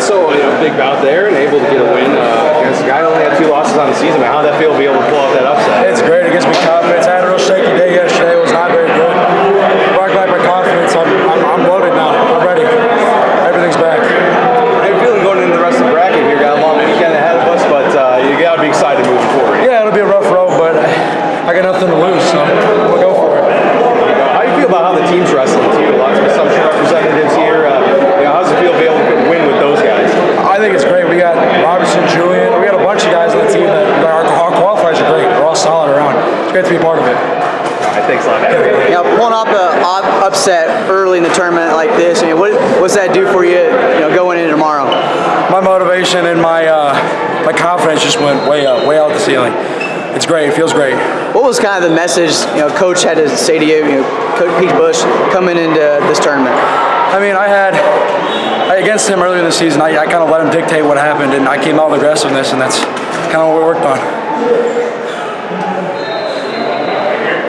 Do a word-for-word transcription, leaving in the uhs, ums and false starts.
also you know, big bout there and able to get a win uh, against a guy who only had two losses on the season. How did that feel to be able to pull off that upset? It's great. It gives me confidence. I had a real shaky day yesterday. It was not very good. Brought back my confidence. I'm, I'm, I'm loaded now. I'm ready. Everything's back. How are you feeling going into the rest of the bracket here? Got a long weekend ahead of us, but uh, you got to be excited moving forward. Yeah, it'll be a rough road, but I, I got nothing to lose, so we'll go for it. How do you feel about how the team's wrestling too? Lots of assumption representatives here. Uh, you know, how does it feel to be able to win with those guys? I think it's great. We got Robertson, Julian. We got a bunch of guys on the team that our, our qualifiers are great. We're all solid around. It's great to be a part of it. All right, thanks a lot. Yeah, pulling off an upset early in the tournament like this, I mean, what what's that do for you? You know, going into tomorrow. My motivation and my uh, my confidence just went way up, way out the ceiling. It's great. It feels great. What was kind of the message you know Coach had to say to you, you know, Coach Pete Bush, coming into this tournament? I mean, I had I, against him earlier this season. I, I kind of let him dictate what happened, and I came out with aggressiveness, and that's kind of what we worked on.